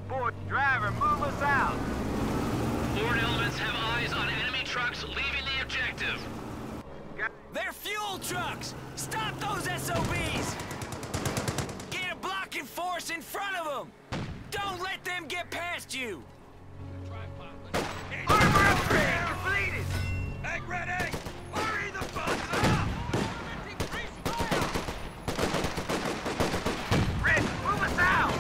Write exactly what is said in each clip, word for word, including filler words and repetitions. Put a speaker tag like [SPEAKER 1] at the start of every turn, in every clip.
[SPEAKER 1] Boy, driver, move us out.
[SPEAKER 2] Forward elements have eyes on enemy trucks leaving the objective.
[SPEAKER 3] They're fuel trucks! Stop those S O Bs! Get a blocking force in front of them! Don't let them get past you!
[SPEAKER 1] Armor upgrade completed!
[SPEAKER 3] Egg ready!
[SPEAKER 1] Hurry the bus up! Rick, move us out!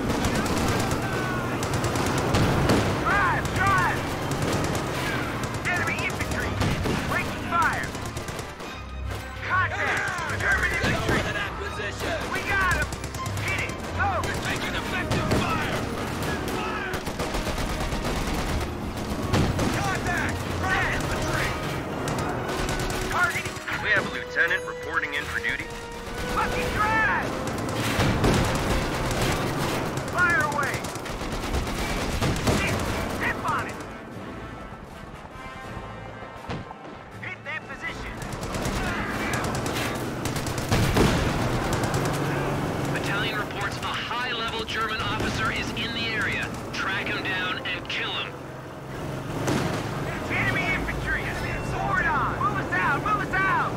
[SPEAKER 1] Drive, drive! Enemy infantry! Breaking fire! Contact! German infantry!
[SPEAKER 3] In that position!
[SPEAKER 1] We got him! Hit it! Go!
[SPEAKER 3] We're taking effective fire! Fire! Contact! Right infantry!
[SPEAKER 1] Targeting!
[SPEAKER 4] We have a lieutenant reporting in for duty.
[SPEAKER 1] Fucking drive! Fire away! Hit! Step on it! Hit that position!
[SPEAKER 2] Battalion reports a high-level German officer is in the area. Track him down and kill him.
[SPEAKER 1] Enemy infantry! Forward on! Move us out! Move us out!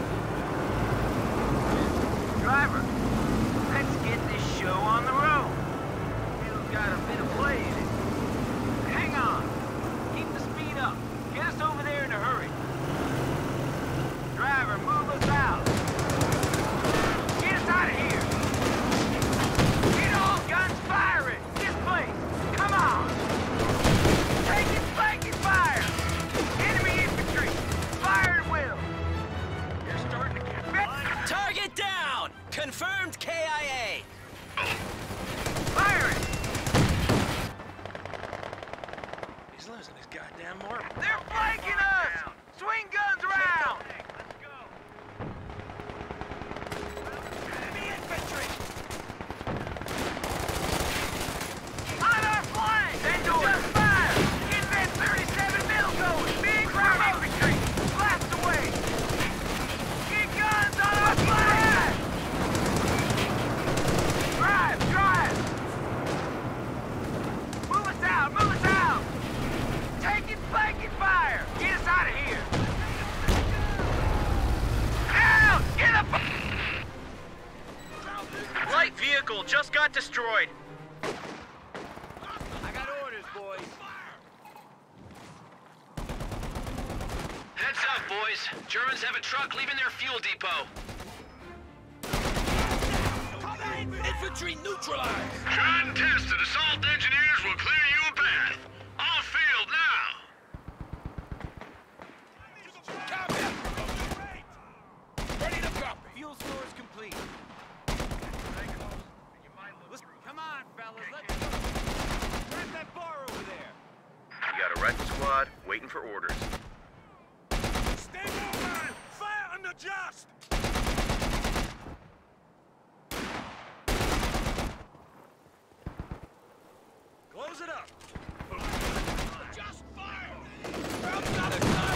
[SPEAKER 1] Driver, let's get this show on the road. You've got a bit of play in it. Hang on. Keep the speed up. Get us over there in a hurry. Driver, move us out. Get us out of here. Get all guns firing. This place. Come on. Taking flanking fire. Enemy infantry. Fire at will. You're starting to get back.
[SPEAKER 3] Target down! Confirmed K I A!
[SPEAKER 1] Fire it.
[SPEAKER 3] He's losing his goddamn mark.
[SPEAKER 1] They're flanking us. Swing guns around.
[SPEAKER 3] Enemy infantry!
[SPEAKER 1] On our flank. Send just fire. Get that thirty-seven mil going. Big ground infantry. Blast away. Get guns on our flank. Drive, drive. Move us out, move us out. Taking flanking fire. Get us out of here. Out. Get up.
[SPEAKER 4] Light vehicle just got destroyed.
[SPEAKER 1] I got orders, boys.
[SPEAKER 2] Heads up, boys. Germans have a truck leaving their fuel depot.
[SPEAKER 3] Infantry neutralized!
[SPEAKER 2] Contested. Assault engineers will clear you a path. Off field now.
[SPEAKER 3] Copy! Ready to copy!
[SPEAKER 1] Fuel stores complete. Listen, come on, fellas. Let's go. Where's that bar over there?
[SPEAKER 4] We got a rifle squad waiting for orders.
[SPEAKER 3] Stay mobile! Fire and adjust! Close it up! Just fire! From another time!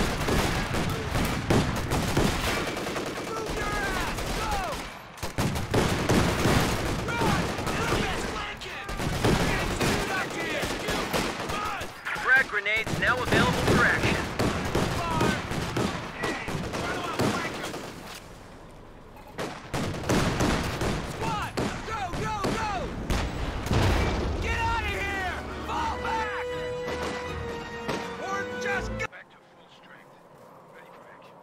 [SPEAKER 3] Move your ass! Go! Run! Enemy's flanking! Get back here! Come on!
[SPEAKER 4] Frag grenades now available for action.
[SPEAKER 3] Fire! Hey! Try to outflank him! Squad! Go, go, go! Get out of here! Fall back! Or just go!
[SPEAKER 1] Back to full strength. Ready for action.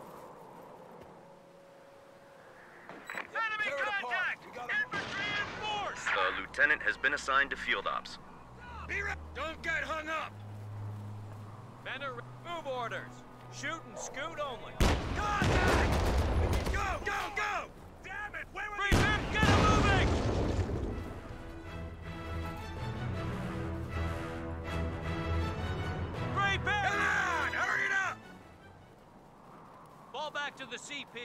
[SPEAKER 1] Enemy
[SPEAKER 3] Tear it apart.
[SPEAKER 1] contact!
[SPEAKER 3] We got 'em.
[SPEAKER 1] Infantry in force!
[SPEAKER 4] The lieutenant has been assigned to field ops.
[SPEAKER 3] Be right. Don't get hung up!
[SPEAKER 1] Bender, move orders. Shoot and scoot only.
[SPEAKER 3] Contact! Go, go, go! Damn it! Where were
[SPEAKER 1] Freeze
[SPEAKER 3] you?
[SPEAKER 1] him! Get him moving! Great
[SPEAKER 3] Come
[SPEAKER 1] Bear!
[SPEAKER 3] on! Hurry it up!
[SPEAKER 1] Fall back to the C P.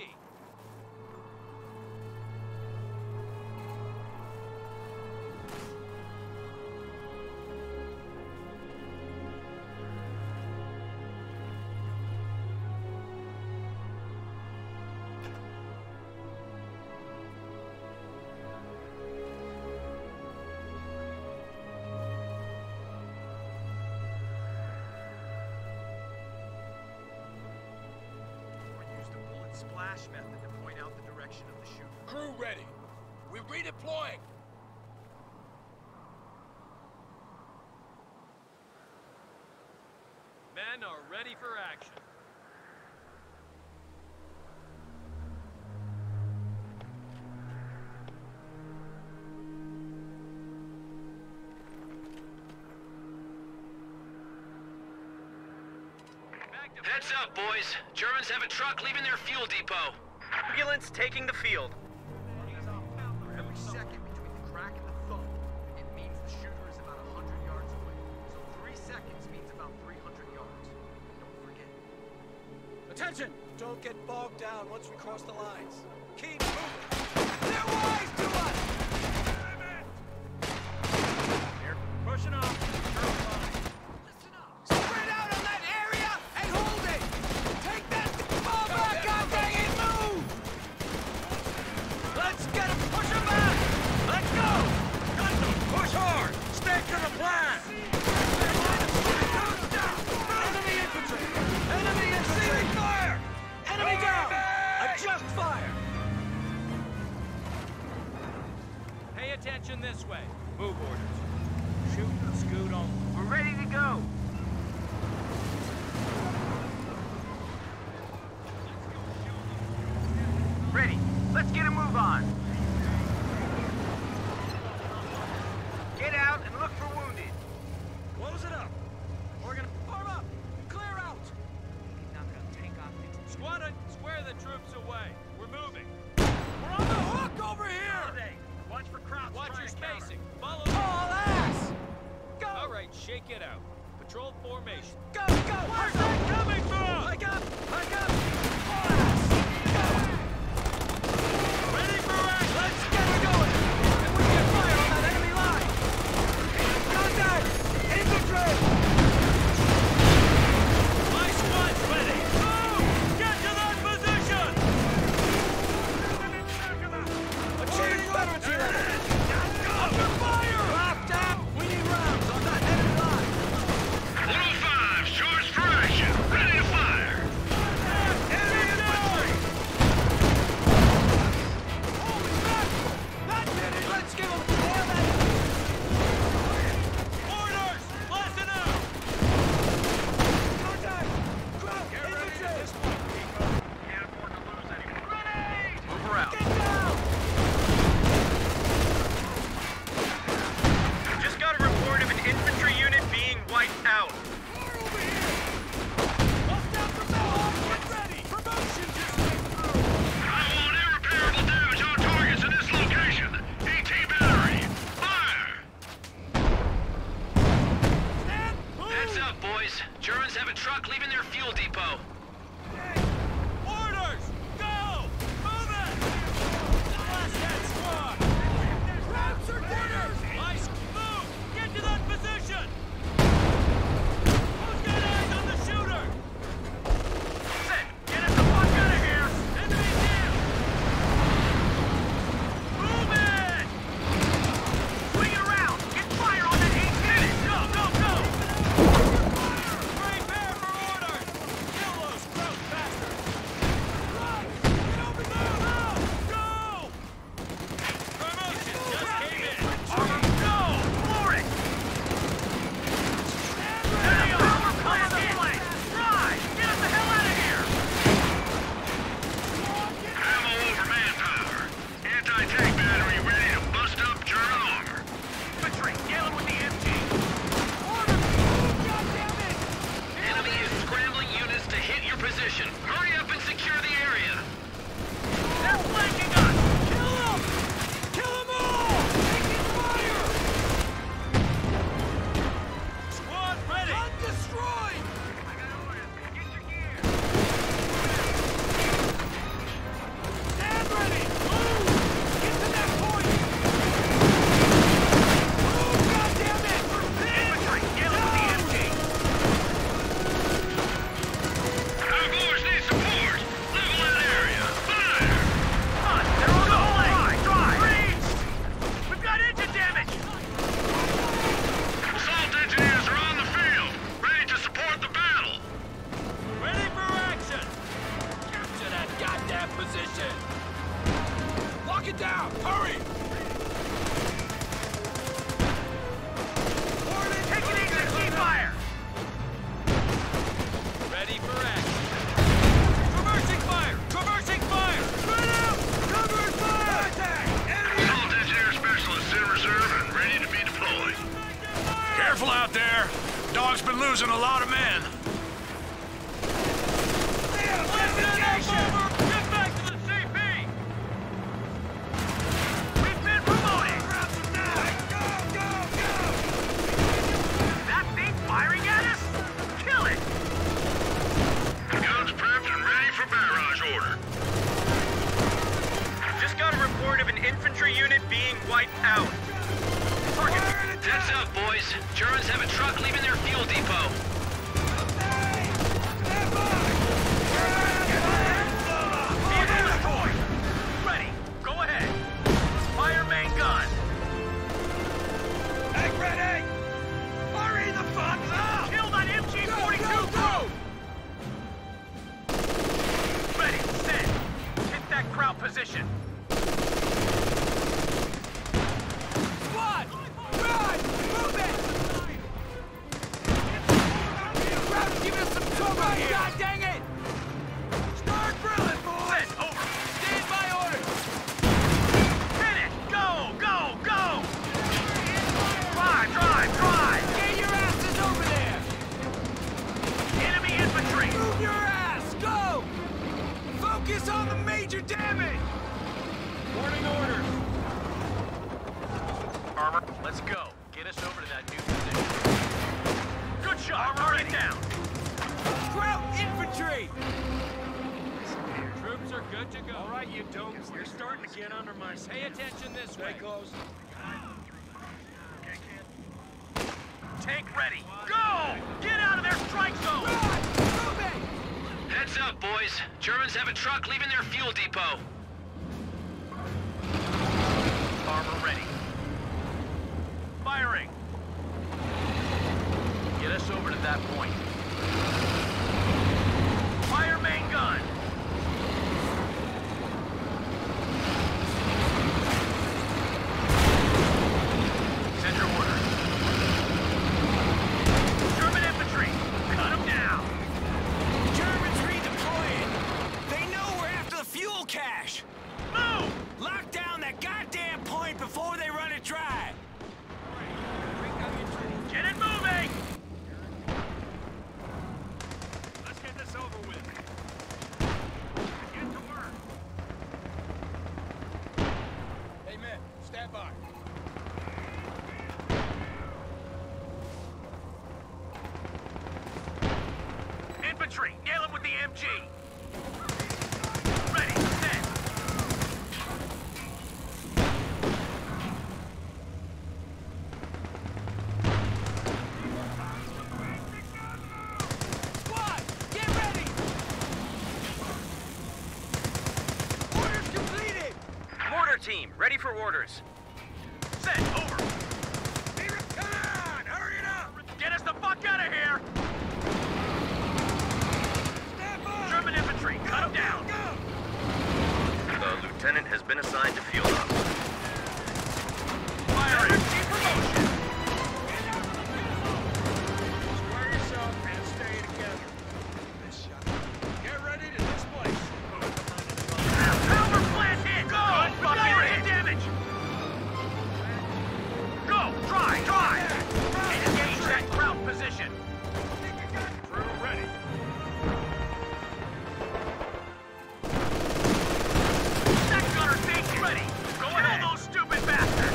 [SPEAKER 1] flash method to point out the direction of the shooter.
[SPEAKER 3] Crew ready. We're redeploying.
[SPEAKER 5] Men are ready for action.
[SPEAKER 2] Heads up, boys. Germans have a truck leaving their fuel depot.
[SPEAKER 4] Ambulance taking the field.
[SPEAKER 1] For every second between the crack and the thump, it means the shooter is about one hundred yards away. So three seconds means about three hundred yards. Don't forget.
[SPEAKER 3] Attention! Don't get bogged down once we cross the lines. Keep moving. They're wise to us!
[SPEAKER 5] They're pushing off.
[SPEAKER 3] Listen up. Spread out on that area and hold it! Take that ball back, God dang it, move! Let's get him, push him back! Let's go! Got them, push hard! Stick to the plan! Enemy infantry! Enemy infantry! Fire! Enemy down! Adjust fire!
[SPEAKER 5] Pay attention this way. Move orders. Shoot and scoot on.
[SPEAKER 1] We're ready to go. Ready. Let's get a move on. Get out and look for wounded.
[SPEAKER 5] Close it up. We're gonna form up. Clear out. Squadron, square the troops away. We're moving.
[SPEAKER 3] We're on the hook over here!
[SPEAKER 5] Watch for crowds. Watch your spacing. Follow.
[SPEAKER 3] All ass! Go!
[SPEAKER 5] All right, shake it out. Patrol formation.
[SPEAKER 3] Go, go!
[SPEAKER 5] Where's that coming from?
[SPEAKER 3] I got, I got, all ass! Go!
[SPEAKER 5] Ready for action.
[SPEAKER 3] Let's get her going! And we get fire on that enemy line! Contact! Infantry!
[SPEAKER 5] My squad's ready. Move! Get to that position.
[SPEAKER 3] Achieving veterans here! Under fire! Drop down! We need rounds on that enemy line!
[SPEAKER 2] one oh five, charged for action. Ready to fire.
[SPEAKER 3] Enemy infantry! Holy mackerel! That did it! Let's give them hell that
[SPEAKER 5] Orders! Listen out!
[SPEAKER 3] contact! Drop infantry!
[SPEAKER 1] Can't afford to lose anyone. Grenade!
[SPEAKER 4] Move her out.
[SPEAKER 3] Get down!
[SPEAKER 4] Just got a report of an infantry unit being wiped out.
[SPEAKER 3] Fire over here! Bust out from now on! Get ready! Promotion just came through!
[SPEAKER 2] I want irreparable damage on targets in this location. AT battery. Fire!
[SPEAKER 3] Stand! Move!
[SPEAKER 2] Heads up, boys. Germans have a truck leaving their fuel depot.
[SPEAKER 5] Orders! Go! Move it! Blast that squad!
[SPEAKER 3] Routes are orders!
[SPEAKER 5] Ice, move! Get to that position! Who's got eyes on the shooter?
[SPEAKER 1] Set! Get us the fuck out of here!
[SPEAKER 5] Enemy down! Move it!
[SPEAKER 1] Swing it around! Get fire on that eight.
[SPEAKER 5] Go, go, go! Prepare for orders! Kill those
[SPEAKER 6] Careful out there. Dog's been losing a lot of men.
[SPEAKER 1] Get back to the C P! We've been promoted! Go, go, go! That thing firing at us? Kill it!
[SPEAKER 6] Guns prepped and ready for barrage order.
[SPEAKER 4] Just got a report of an infantry unit being wiped out.
[SPEAKER 1] Target!
[SPEAKER 2] Heads up, boys. Germans have a truck leaving their fuel depot.
[SPEAKER 1] Vehicle destroyed! Ready! Go ahead! Fire main gun! Hey, ready! Hurry the fuck up! Kill that M G forty-two crew! Ready, set! Hit that crowd position!
[SPEAKER 3] Squad! Run! Move it! Crowd's giving us some trouble here! God dang it!
[SPEAKER 1] Start drilling, boys! Set, over!
[SPEAKER 3] Stand by orders!
[SPEAKER 1] Hit it! Go, go, go! Drive, drive, drive!
[SPEAKER 3] Get your asses over there!
[SPEAKER 1] Enemy infantry!
[SPEAKER 3] Move your ass! Go! Focus on the major damage!
[SPEAKER 1] Warning orders! Armor, let's go. Get us over to that new position. Good shot! Armor ready down!
[SPEAKER 3] Kraut infantry!
[SPEAKER 5] Troops are good to go.
[SPEAKER 1] All right, you dopes. You're starting to get under my skin.
[SPEAKER 5] Pay attention this way.
[SPEAKER 1] close. Tank ready. Go! Get out of their strike zone!
[SPEAKER 3] Run! Move it!
[SPEAKER 2] Heads up, boys. Germans have a truck leaving their fuel depot.
[SPEAKER 1] Armor ready. Firing. Get us over to that point. Fire main gun. Send your order. German infantry, cut them down.
[SPEAKER 3] Germans redeploying! They know we're after the fuel cache!
[SPEAKER 1] Move!
[SPEAKER 3] Lock down that goddamn point before they run it dry!
[SPEAKER 1] Get it moving!
[SPEAKER 5] Let's get this over with. Get to work.
[SPEAKER 3] Hey men, stand by.
[SPEAKER 1] Infantry, nail him with the M G. Ready, set.
[SPEAKER 3] Squad, get ready! Orders completed!
[SPEAKER 4] Mortar team, ready for orders.
[SPEAKER 1] Set, over. Come on, hurry it up! Get us the fuck out of here! German infantry, cut them down!
[SPEAKER 4] The lieutenant has been assigned to field ops.
[SPEAKER 1] Firing! Promotion!
[SPEAKER 5] Square yourself and stay together. Get ready to displace.
[SPEAKER 1] Power plant hit! Go! Fucking hit damage! Go! Try! Try! Engage that crowd position!
[SPEAKER 5] Crew ready.
[SPEAKER 1] That gunner station ready! Go ahead! Kill those stupid bastards!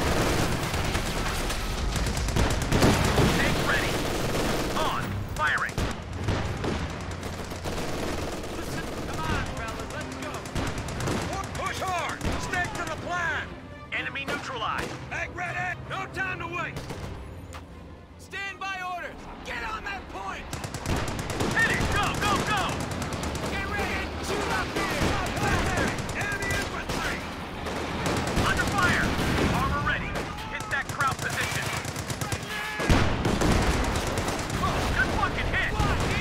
[SPEAKER 1] Tank ready! On! Firing!
[SPEAKER 5] Listen, come on, fellas, let's go.
[SPEAKER 1] Push hard! Stick to the plan! Enemy neutralized!
[SPEAKER 5] Egg ready. No time to wait.
[SPEAKER 3] Stand by orders! Get on that point!
[SPEAKER 1] Hit it! Go, go, go!
[SPEAKER 3] Get ready! Shoot up here!
[SPEAKER 1] Enemy infantry! Under fire! Armor ready! Hit that crowd position! Oh, good fucking hit!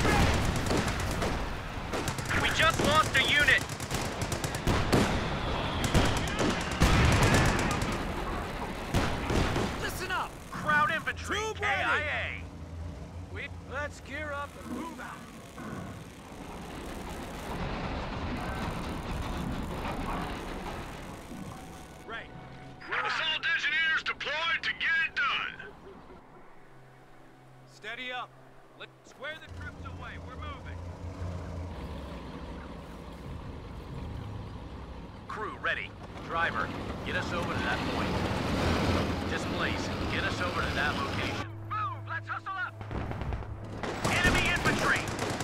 [SPEAKER 4] We just lost a unit.
[SPEAKER 3] Listen up!
[SPEAKER 1] Crowd infantry,
[SPEAKER 3] Troop
[SPEAKER 1] K I A!
[SPEAKER 5] We let's gear up and move out. Right.
[SPEAKER 6] Assault engineers deployed to get it done.
[SPEAKER 5] Ready up. Let's square the troops away. We're moving.
[SPEAKER 1] Crew ready. Driver, get us over to that point. Displace, get us over to that location. Move! Let's hustle up! Enemy infantry!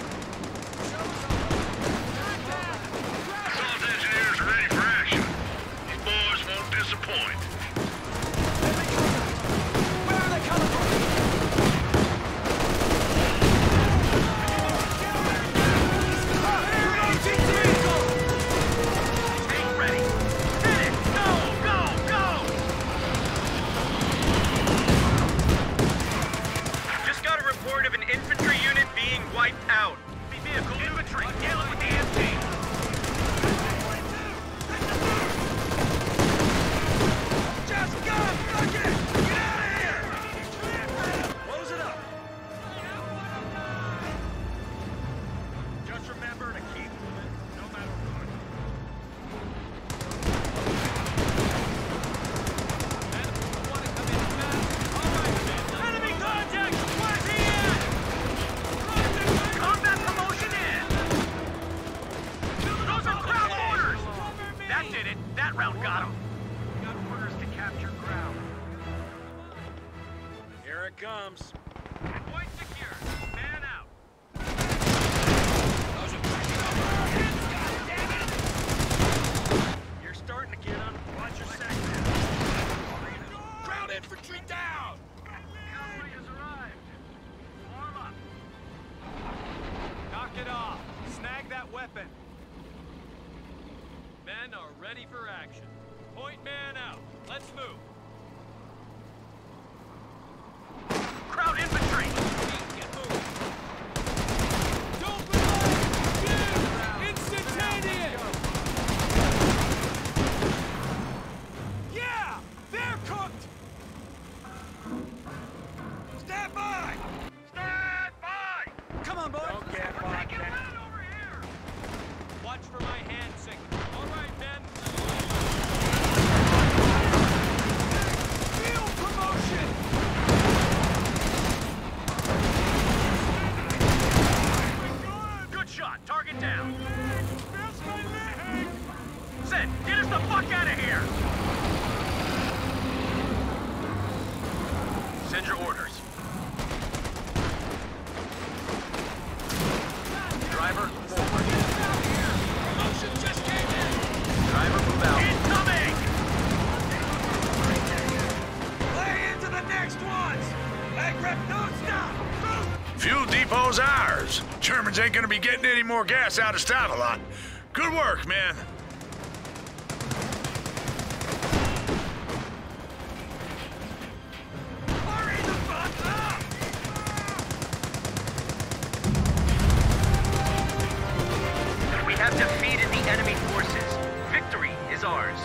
[SPEAKER 6] Assault engineers are ready for action. These boys won't disappoint.
[SPEAKER 3] Where are they coming from?
[SPEAKER 1] Stay ready! Hit it! Go! Go! Go!
[SPEAKER 4] Just got a report of an infantry unit being wiped out.
[SPEAKER 1] Enemy vehicle infantry! Dealing with the M P!
[SPEAKER 3] Just go! Fuck it! Get out of here! Close it up!
[SPEAKER 6] Just remember to keep moving, no matter what.
[SPEAKER 5] Enemy contact! Where's he at?
[SPEAKER 1] Combat promotion in! Those are ground orders! That did it! That round got him! Got orders to capture ground.
[SPEAKER 5] Here it comes. Point secure. Man out.
[SPEAKER 6] You're starting to get on. Watch your sector.
[SPEAKER 3] Ground infantry down!
[SPEAKER 1] Cavalry has arrived. Warm up.
[SPEAKER 5] Knock it off. Snag that weapon. Men are ready for action. Point man out. Let's move.
[SPEAKER 1] Crowd infantry!
[SPEAKER 5] Get moving. Don't relax! Shoot! Instantaneous! Yeah! They're cooked!
[SPEAKER 3] Stand by!
[SPEAKER 1] Stand by!
[SPEAKER 3] Come on, boys!
[SPEAKER 5] Don't get
[SPEAKER 1] We're taking land over here!
[SPEAKER 5] Watch for my hand signal. All right, men.
[SPEAKER 3] Field promotion!
[SPEAKER 1] Good shot. Target down. Sid, get us the fuck out of here! Send your orders. Driver, forward.
[SPEAKER 3] Promotion just came in!
[SPEAKER 1] Driver, move out. Incoming!
[SPEAKER 3] Play into the next ones! Leg rep, don't stop! Move!
[SPEAKER 6] Fuel depot's ours. Germans ain't gonna be getting any more gas out of Stavelot. Good work, man.
[SPEAKER 3] Hurry the fuck up!
[SPEAKER 1] We have defeated the enemy forces. Victory is ours.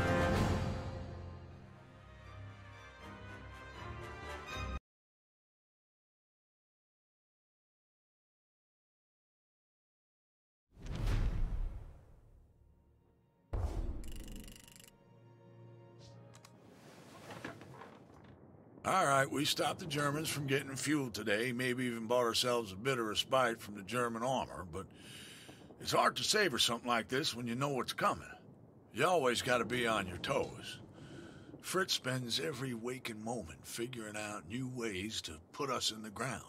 [SPEAKER 6] All right, we stopped the Germans from getting fuel today, maybe even bought ourselves a bit of respite from the German armor, but it's hard to savor something like this when you know what's coming. You always gotta be on your toes. Fritz spends every waking moment figuring out new ways to put us in the ground.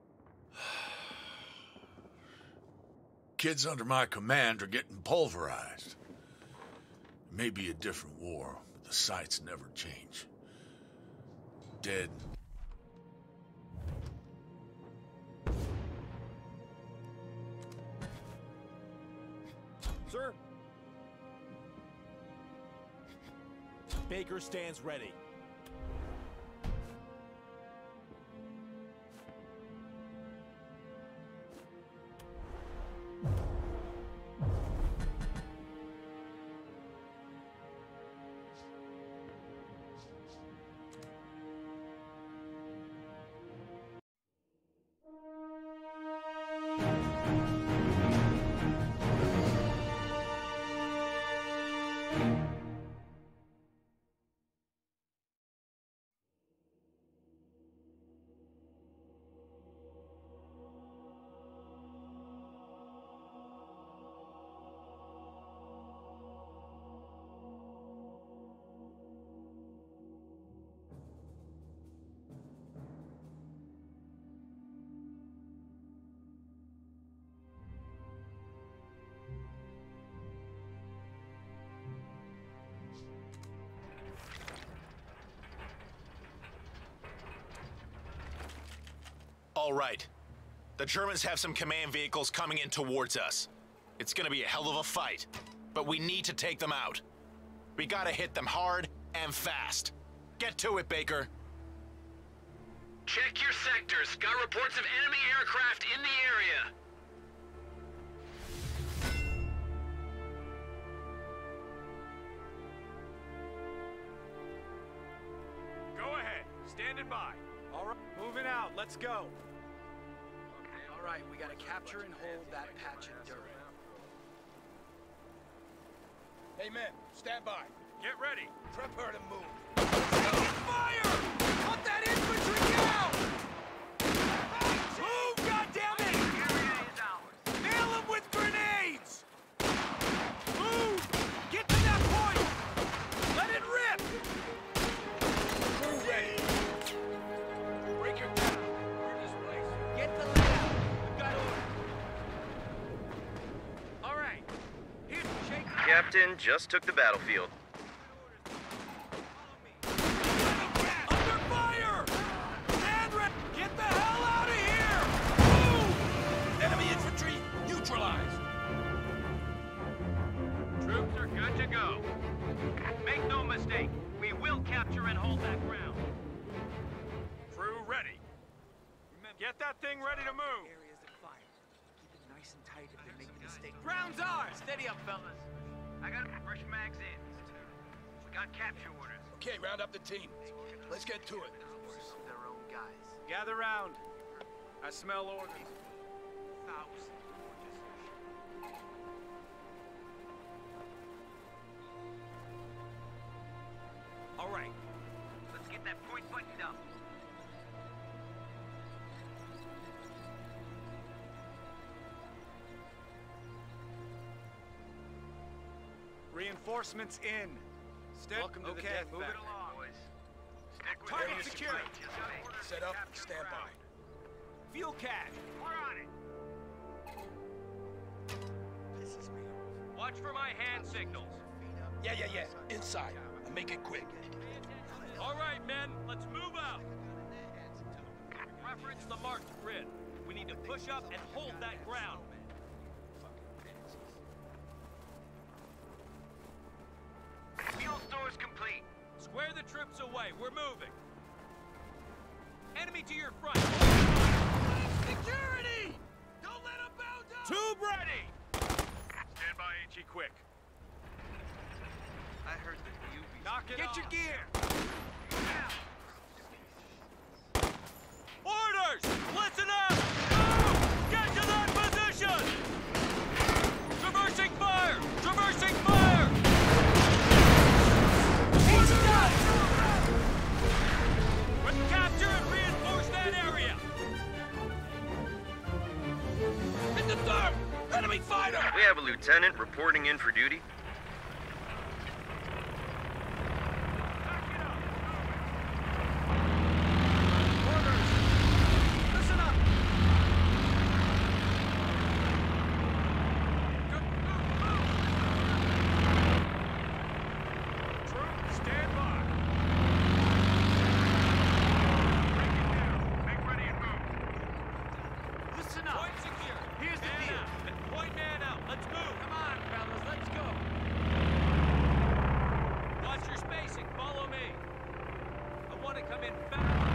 [SPEAKER 6] Kids under my command are getting pulverized. It may be a different war, but the sights never change. Dead.
[SPEAKER 3] Sir? Baker stands ready.
[SPEAKER 7] All right. The Germans have some command vehicles coming in towards us. It's gonna be a hell of a fight, but we need to take them out. We gotta hit them hard and fast. Get to it, Baker.
[SPEAKER 2] Check your sectors. Got reports of enemy aircraft in the area.
[SPEAKER 5] Go ahead. Standing by.
[SPEAKER 3] All right, moving out. Let's go.
[SPEAKER 8] All right, we gotta capture and hold that patch of dirt.
[SPEAKER 3] Hey, men, stand by.
[SPEAKER 5] Get ready.
[SPEAKER 3] Prepare to move. Fire! Put that infantry down! Move, goddammit! Nail them with grenades! Move! Get to that point! Let it rip! Crew ready. Break your down. We're this place. Get the layout. We've got order.
[SPEAKER 5] All right. Here's the shake.
[SPEAKER 4] Captain just took the battlefield.
[SPEAKER 3] Under fire! Stand ready! Get the hell out of here! Move! Enemy infantry neutralized!
[SPEAKER 5] Troops are good to go. Make no mistake. We will capture and hold that ground. Crew ready. Get that thing ready to move.
[SPEAKER 8] Areas of fire. Keep it nice and tight if they make a mistake.
[SPEAKER 5] Ground's ours. Steady up, fellas. I got fresh mags in. We got capture orders.
[SPEAKER 3] Okay, round up the team. Let's get to it.
[SPEAKER 8] Their own guys.
[SPEAKER 5] Gather round. I smell orders.
[SPEAKER 8] Thousands.
[SPEAKER 5] All right. Let's get that point buttoned up.
[SPEAKER 3] Reinforcements in.
[SPEAKER 5] Stick.
[SPEAKER 3] Welcome to
[SPEAKER 5] okay,
[SPEAKER 3] the death
[SPEAKER 5] move
[SPEAKER 3] valley.
[SPEAKER 5] it along, boys. Stick with
[SPEAKER 3] Target
[SPEAKER 5] me.
[SPEAKER 3] secured. Set up,
[SPEAKER 5] Capture
[SPEAKER 3] stand
[SPEAKER 5] ground.
[SPEAKER 3] by.
[SPEAKER 5] Fuel cache. We're on it.
[SPEAKER 8] Pisses me off.
[SPEAKER 5] Watch for my hand signals.
[SPEAKER 3] Yeah, yeah, yeah. Inside. And make it quick.
[SPEAKER 5] All right, men. Let's move out. Reference the marked grid. We need to push up and hold that ground. Fuel stores complete. Square the troops away. We're moving. Enemy to your front. Security! Don't let them bound up! Tube ready! Stand by, H E quick.
[SPEAKER 8] I heard that you be...
[SPEAKER 5] Knock it
[SPEAKER 3] Get
[SPEAKER 5] off.
[SPEAKER 3] your gear!
[SPEAKER 5] Orders! Listen up! Move! Get to that position! Traversing fire! Traversing fire! Capture and reinforce that area!
[SPEAKER 3] In the dark! Enemy fighter!
[SPEAKER 4] We have a lieutenant reporting in for duty.
[SPEAKER 5] Listen up! Troops, stand by!
[SPEAKER 8] Listen up!
[SPEAKER 5] Point secure.
[SPEAKER 8] Here's the
[SPEAKER 5] Man
[SPEAKER 8] deal.
[SPEAKER 5] out. Point man out. Let's move. Come on, fellas. Let's go. Watch your spacing. Follow me. I want to come in fast.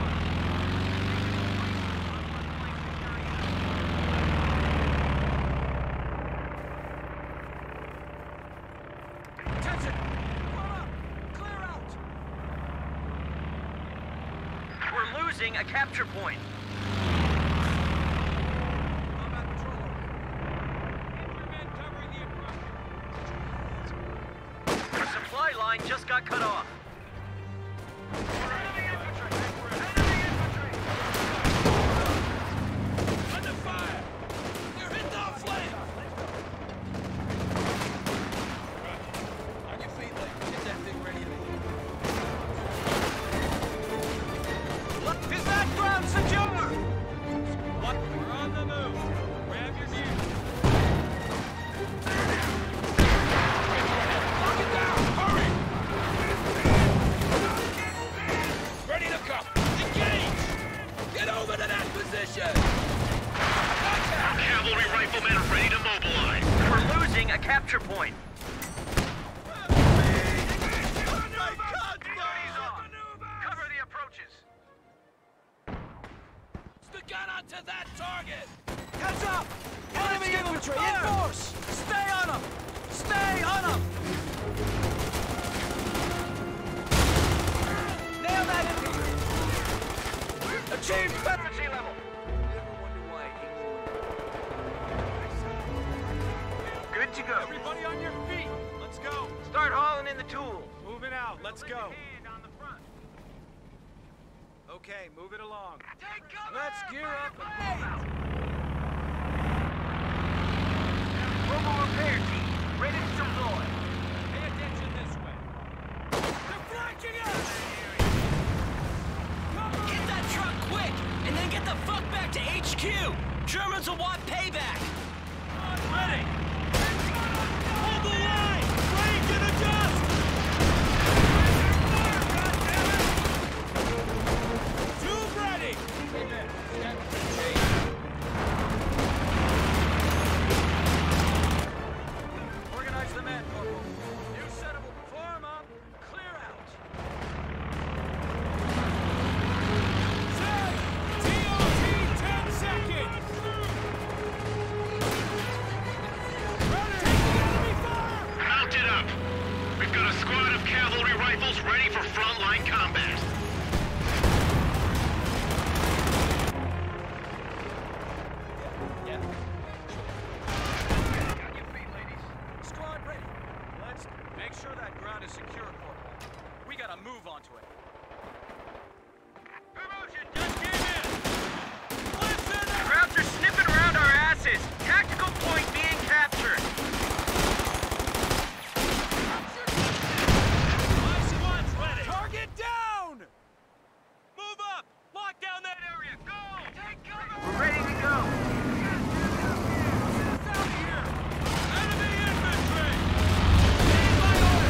[SPEAKER 3] Attention! Clear up! Clear out!
[SPEAKER 4] We're losing a capture point.
[SPEAKER 3] Combat patrol.
[SPEAKER 5] Infantrymen covering the approach.
[SPEAKER 4] Our supply line just got cut off.
[SPEAKER 3] Under fire! You're hit the flank! On your feet, Lee. Get that thing ready to move.
[SPEAKER 5] Look, is that ground secure? What? We're on the move. Grab your gear.
[SPEAKER 3] Lock it down! Hurry!
[SPEAKER 8] Move into that position!
[SPEAKER 2] Our cavalry riflemen are ready to mobilize.
[SPEAKER 1] We're losing a capture point. Cover the approaches.
[SPEAKER 8] Gun onto that target! Heads up! Enemy infantry, in force! Stay on them! Stay on them! Nail that infantry! Achieve efficiency level! Never wonder why England...
[SPEAKER 1] Good to go.
[SPEAKER 5] Everybody on your feet. Let's go.
[SPEAKER 1] Start hauling in the tools.
[SPEAKER 5] Moving out. Let's go.
[SPEAKER 1] Hand on the front.
[SPEAKER 5] Okay, move it along.
[SPEAKER 1] Take cover!
[SPEAKER 8] Let's gear up and move out!
[SPEAKER 1] Mobile repair team, ready to deploy.
[SPEAKER 5] Pay attention this way.
[SPEAKER 8] They're flanking us! Get that truck quick, and then get the fuck back to H Q! Germans will want payback!
[SPEAKER 5] On, ready. Hold the line. Range and adjust. Tube ready.
[SPEAKER 8] Organize the men, Corporal. New settable. Form up. Clear out.
[SPEAKER 5] Set. T O T ten seconds. Ready. Take the enemy fire.
[SPEAKER 2] Mount it up. We've got a squad of cavalry rifles ready for frontline combat.
[SPEAKER 8] Yeah. On your feet, ladies. Squad ready.
[SPEAKER 5] Let's make sure that ground is secure, Corporal. We gotta move onto it. Promotion just came in. Listen up.
[SPEAKER 1] Crowds are sniffing around our asses. Tactical point being captured.
[SPEAKER 5] My squad's ready. Target down. Move up. Lock down that area. Go. Take cover.
[SPEAKER 1] We're ready to go.
[SPEAKER 5] Out here. Enemy infantry. Stand by order.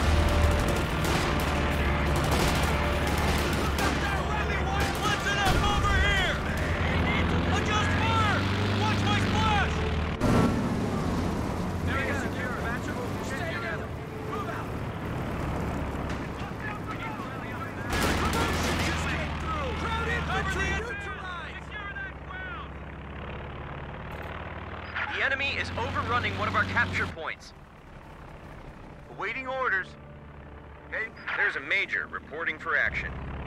[SPEAKER 5] Got that ready, one. Listen up over here. Adjust fire. Watch my splash. Area secure. Matchable. Stay together. Move out. Promotion just came through. Crowd infantry neutralized. Secure that ground.
[SPEAKER 1] The enemy is overrunning one of our capture points. Awaiting orders. Okay, there's a major reporting for action.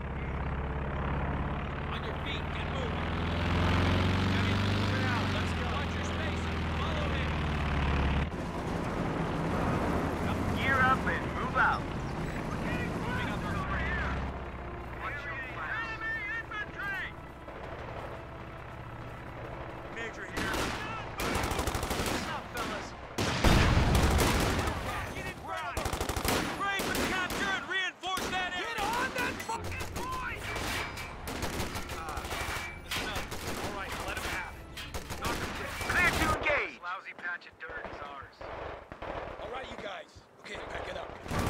[SPEAKER 5] On your feet, get moving. Get it, move it out. Let's go. Watch your spacing. Follow me.
[SPEAKER 1] Gear up and move out.
[SPEAKER 5] Moving up over here.
[SPEAKER 1] Watch your flash.
[SPEAKER 5] Enemy infantry. Major here. What's up, fellas? Get it right. Break the capture and reinforce that area. Get on that fucking point. Ah, listen up. All right, let him have it. Knock him down.
[SPEAKER 1] Clear to engage.
[SPEAKER 5] Lousy patch of dirt is ours.
[SPEAKER 8] All right, you guys. Okay, pack it up.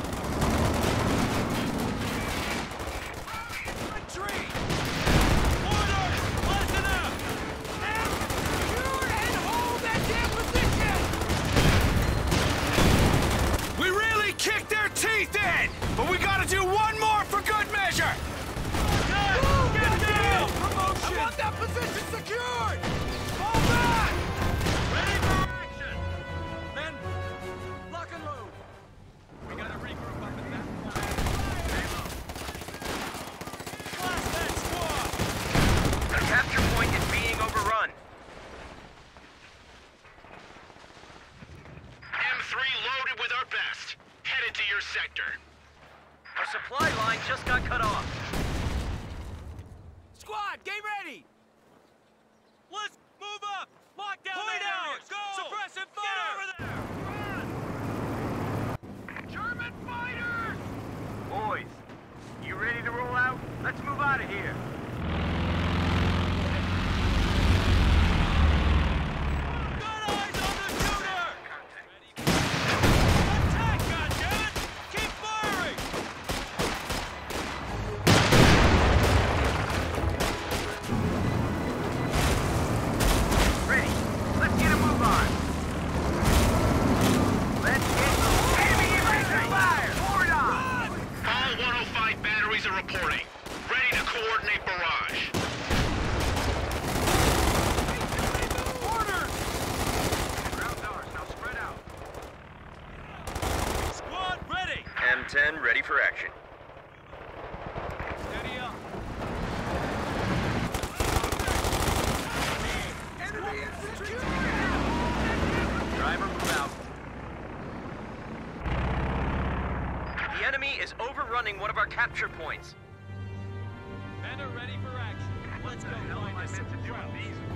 [SPEAKER 8] Infantry!
[SPEAKER 5] Orders! Listen up!
[SPEAKER 8] Secure and hold that damn position!
[SPEAKER 3] We really kicked their teeth in, but we gotta do one more for good measure.
[SPEAKER 5] Good! Get down!
[SPEAKER 8] I want that position secured! Fall back!
[SPEAKER 5] Ready for action! Men, lock and load. We gotta regroup up at that point. Blast that squad!
[SPEAKER 1] The capture point is being overrun.
[SPEAKER 2] M three loaded with our best. Headed to your sector.
[SPEAKER 1] Our supply line just got cut off.
[SPEAKER 8] Squad, get ready!
[SPEAKER 5] Let's move up! Lock down Point that area! out! Go! Suppressive fire! Get over there!
[SPEAKER 1] German fighters! Boys, you ready to roll out? Let's move out of here.
[SPEAKER 5] Good eyes on the shooter! Attack, goddammit! Keep firing!
[SPEAKER 2] surrounding one of our capture points.
[SPEAKER 5] Men are ready for action. Let's go find us some trout.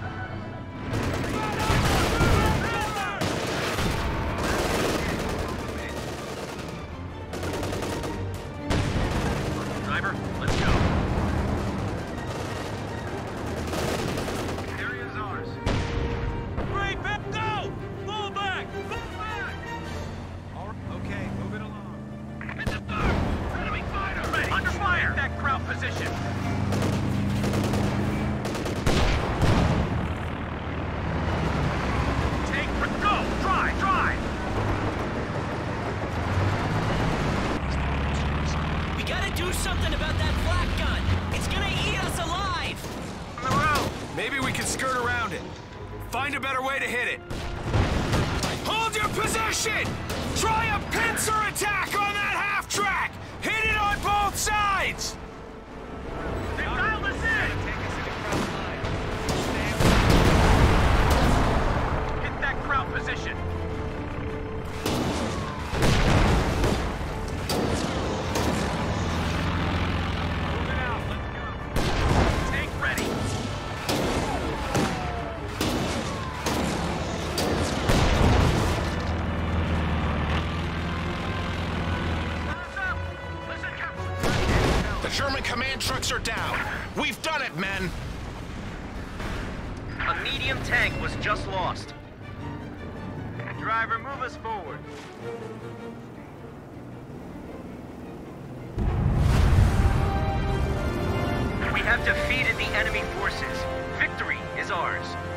[SPEAKER 2] Driver, let's go.
[SPEAKER 5] Area's ours. Great, Pep, go! Fall back! Fall back! All right, okay, move it along.
[SPEAKER 2] It's a third! Enemy fighter! Ready! Under fire!
[SPEAKER 5] Take that crowd position.
[SPEAKER 2] Take, go! Drive, drive!
[SPEAKER 8] We gotta do something about that flak gun. It's gonna eat us alive.
[SPEAKER 5] On the road. Maybe we can skirt around it. Find a better way to hit it. Hold your position! Try a pincer attack on that half-track! Hit it on both sides!
[SPEAKER 2] They dialed us in!
[SPEAKER 5] Hit that crowd position. Moving out, let's go.
[SPEAKER 2] Tank ready! Listen, Captain.
[SPEAKER 7] The German command trucks are down. We've done it, men.
[SPEAKER 2] A medium tank was just lost.
[SPEAKER 5] Driver, move us forward.
[SPEAKER 2] We have defeated the enemy forces. Victory is ours.